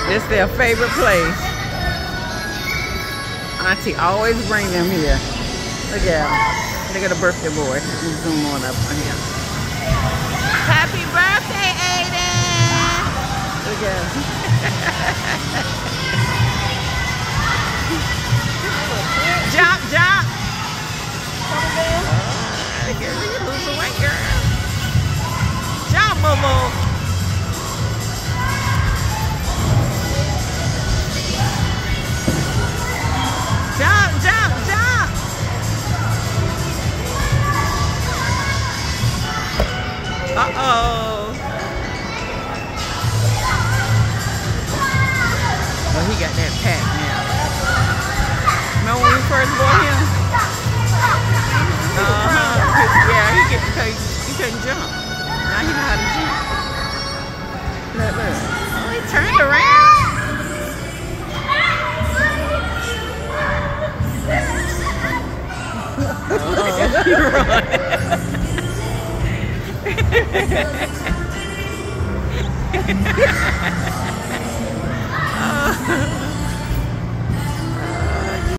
It's their favorite place. Auntie always bring them here. Look at him. Look at the birthday boy. Let me zoom on up on him. Happy birthday, Aiden! Look at him. Jump, jump! Look at you lose the weight, girl. Jump, Momo! Jump, jump, jump! Uh-oh. Oh, he got that pack now. Remember when we first bought him? Yeah, he couldn't jump. Now he know how to jump. Look, look. Oh, he turned around. He run.